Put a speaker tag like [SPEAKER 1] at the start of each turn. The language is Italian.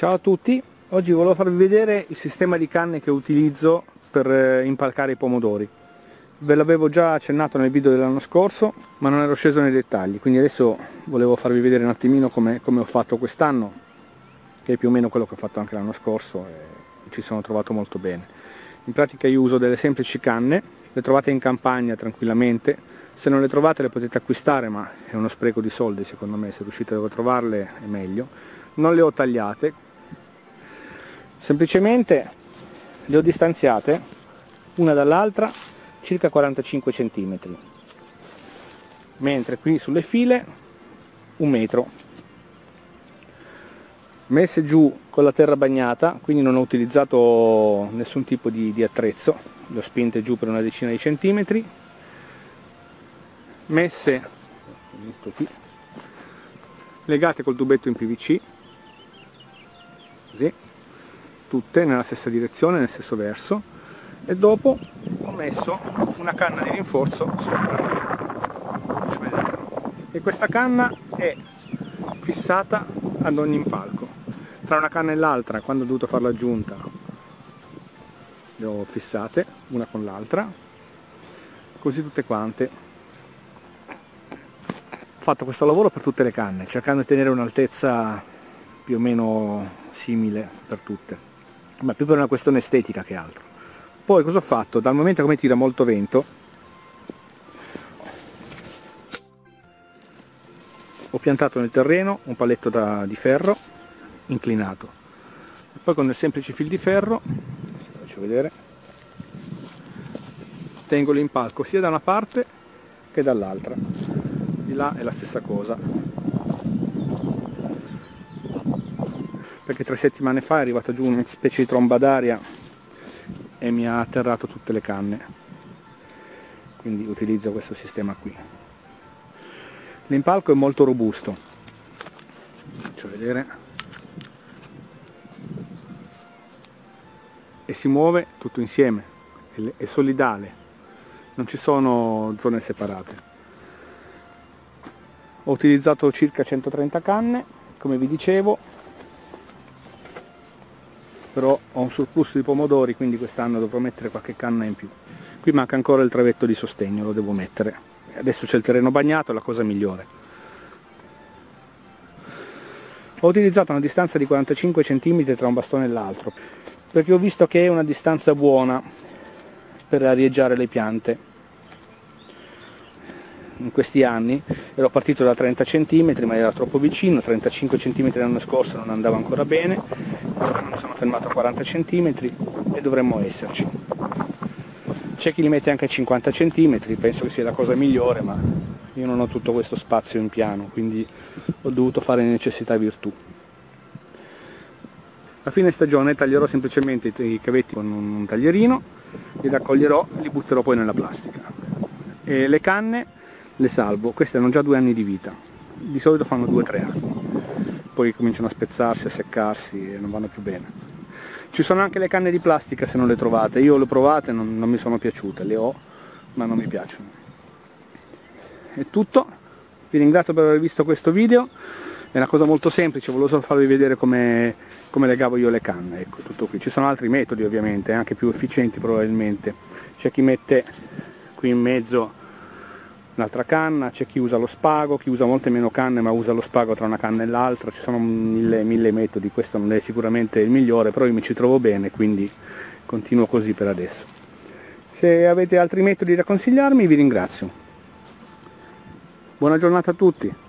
[SPEAKER 1] Ciao a tutti, oggi volevo farvi vedere il sistema di canne che utilizzo per impalcare i pomodori. Ve l'avevo già accennato nel video dell'anno scorso, ma non ero sceso nei dettagli, quindi adesso volevo farvi vedere un attimino come ho fatto quest'anno, che è più o meno quello che ho fatto anche l'anno scorso e ci sono trovato molto bene. In pratica io uso delle semplici canne, le trovate in campagna tranquillamente, se non le trovate le potete acquistare, ma è uno spreco di soldi secondo me, se riuscite a trovarle è meglio. Non le ho tagliate, semplicemente le ho distanziate una dall'altra circa 45 cm, mentre qui sulle file 1 metro, messe giù con la terra bagnata, quindi non ho utilizzato nessun tipo di attrezzo, le ho spinte giù per una decina di centimetri, messe qui, legate col tubetto in PVC, così, tutte nella stessa direzione, nel stesso verso, e dopo ho messo una canna di rinforzo sopra. E questa canna è fissata ad ogni impalco. Tra una canna e l'altra, quando ho dovuto fare l'aggiunta, le ho fissate una con l'altra, così tutte quante. Ho fatto questo lavoro per tutte le canne, cercando di tenere un'altezza più o meno simile per tutte, ma più per una questione estetica che altro. Poi cosa ho fatto? Dal momento che tira molto vento, ho piantato nel terreno un paletto di ferro inclinato, e poi con il semplice fil di ferro, vi faccio vedere, tengo l'impalco sia da una parte che dall'altra. Di là è la stessa cosa, perché 3 settimane fa è arrivata giù una specie di tromba d'aria e mi ha atterrato tutte le canne, quindi utilizzo questo sistema qui. L'impalco è molto robusto, faccio vedere, e si muove tutto insieme, è solidale, non ci sono zone separate. Ho utilizzato circa 130 canne, come vi dicevo, però ho un surplus di pomodori, quindi quest'anno dovrò mettere qualche canna in più. Qui manca ancora il travetto di sostegno, lo devo mettere. Adesso c'è il terreno bagnato, è la cosa migliore. Ho utilizzato una distanza di 45 cm tra un bastone e l'altro, perché ho visto che è una distanza buona per arieggiare le piante. In questi anni ero partito da 30 cm, ma era troppo vicino, 35 cm l'anno scorso non andava ancora bene, quest'anno mi sono fermato a 40 cm e dovremmo esserci. C'è chi li mette anche a 50 cm, penso che sia la cosa migliore, ma io non ho tutto questo spazio in piano, quindi ho dovuto fare necessità virtù. A fine stagione taglierò semplicemente i cavetti con un taglierino, li raccoglierò e li butterò poi nella plastica. E le canne le salvo, queste hanno già 2 anni di vita, di solito fanno 2-3 anni, poi cominciano a spezzarsi, a seccarsi e non vanno più bene. Ci sono anche le canne di plastica se non le trovate, io le ho provate, non mi sono piaciute, le ho ma non mi piacciono. È tutto, vi ringrazio per aver visto questo video, è una cosa molto semplice, volevo solo farvi vedere come legavo io le canne, ecco, tutto qui. Ci sono altri metodi ovviamente, anche più efficienti probabilmente, c'è chi mette qui in mezzo un'altra canna, c'è chi usa lo spago, chi usa molte meno canne ma usa lo spago tra una canna e l'altra, ci sono mille metodi, questo non è sicuramente il migliore, però io mi ci trovo bene, quindi continuo così per adesso. Se avete altri metodi da consigliarmi vi ringrazio. Buona giornata a tutti!